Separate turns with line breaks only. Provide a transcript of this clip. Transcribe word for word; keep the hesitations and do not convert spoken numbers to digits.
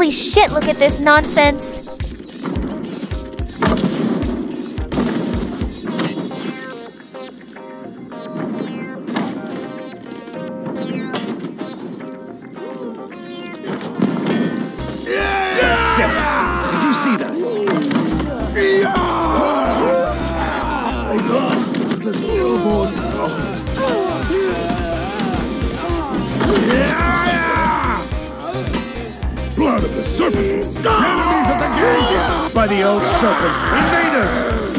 Holy shit, look at this nonsense!
Did you see that? The stillborn. Blood of the serpent! Enemies of the king! By the old serpent, invaders!